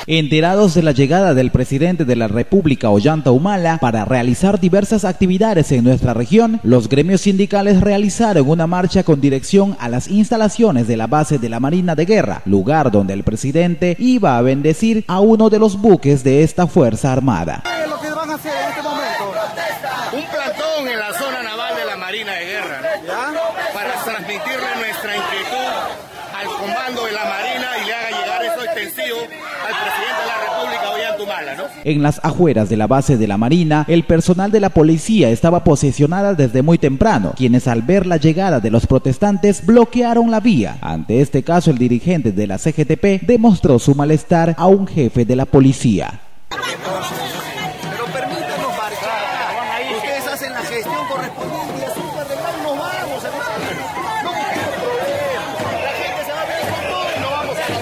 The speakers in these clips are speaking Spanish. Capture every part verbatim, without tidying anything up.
Enterados de la llegada del presidente de la República, Ollanta Humala, para realizar diversas actividades en nuestra región, los gremios sindicales realizaron una marcha con dirección a las instalaciones de la base de la Marina de Guerra, lugar donde el presidente iba a bendecir a uno de los buques de esta Fuerza Armada. ¿Qué es lo que van a hacer en este momento? Un plantón en la zona naval de la Marina de Guerra, ¿no? ¿Ya? Para transmitirle nuestra inquietud al comando de la Marina y le haga llegar eso extensivo al presidente de la República, Ollanta Humala, ¿no? En las afueras de la base de la Marina, el personal de la policía estaba posesionada desde muy temprano, quienes al ver la llegada de los protestantes bloquearon la vía. Ante este caso, el dirigente de la C G T P demostró su malestar a un jefe de la policía. Pero permítanos marchar. Ustedes hacen la gestión correspondiente y así para arreglar nos vamos, hermano. No busquemos problemas. La gente se va a ver con todo y no vamos a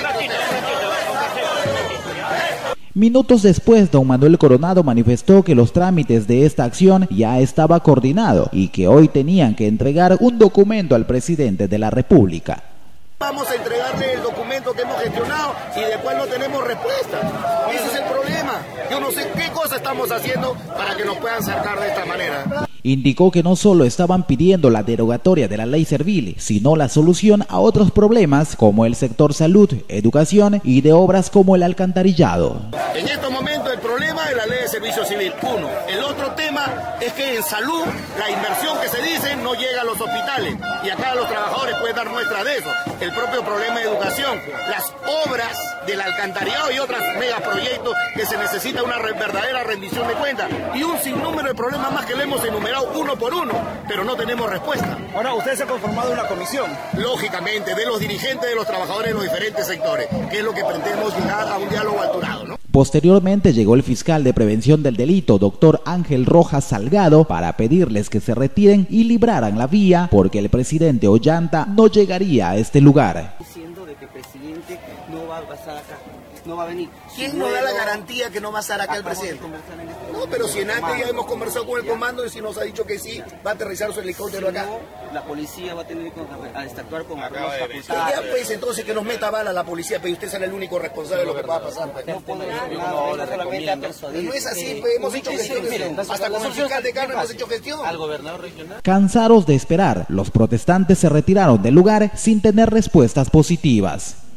Minutos después, don Manuel Coronado manifestó que los trámites de esta acción ya estaba coordinado y que hoy tenían que entregar un documento al presidente de la República. Vamos a entregarle el documento que hemos gestionado y después no tenemos respuesta. Ese es el problema. Yo no sé qué cosa estamos haciendo para que nos puedan sacar de esta manera. Indicó que no solo estaban pidiendo la derogatoria de la ley servil, sino la solución a otros problemas como el sector salud, educación y de obras como el alcantarillado. En estos momentos el problema es la ley de servicio civil, uno. El otro tema es que en salud la inversión que se dice no llega a los hospitales y acá los trabajadores pueden dar muestra de eso. El propio problema de educación, las obras del alcantarillado y otros megaproyectos que se necesita una verdadera rendición de cuentas y un sinnúmero de problemas más que le hemos enumerado uno por uno, pero no tenemos respuesta. Ahora, usted se ha conformado una comisión. Lógicamente, de los dirigentes de los trabajadores de los diferentes sectores, que es lo que pretendemos llegar a un diálogo alturado, ¿no? Posteriormente llegó el fiscal de prevención del delito, doctor Ángel Rojas Salgado, para pedirles que se retiren y libraran la vía porque el presidente Ollanta no llegaría a este lugar. Diciendo de que el presidente no va a pasar acá, no va a venir. ¿Quién nos da la garantía que no va a estar acá el presidente? No, pero si en antes ya hemos conversado con el comando y si nos ha dicho que sí, va a aterrizar su helicóptero acá. La policía va a tener que actuar con algunas facultades. Ya pues entonces que nos meta bala la policía, pero usted será el único responsable de lo que va a pasar. Pues. No podemos No es así, pues hemos hecho gestión. Hasta con el fiscal de carne hemos hecho gestión. Al gobernador regional. Cansados de esperar, los protestantes se retiraron del lugar sin tener respuestas positivas.